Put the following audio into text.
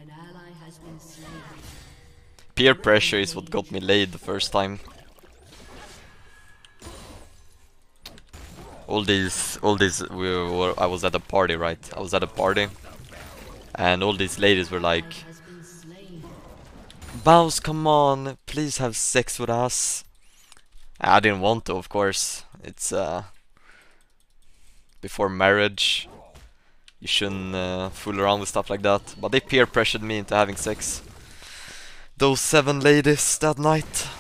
Peer pressure is what got me laid the first time. All these, I was at a party, right? I was at a party, and all these ladies were like, "Bounce, come on, please have sex with us." I didn't want to, of course. It's before marriage. You shouldn't fool around with stuff like that. But they peer pressured me into having sex. Those 7 ladies that night.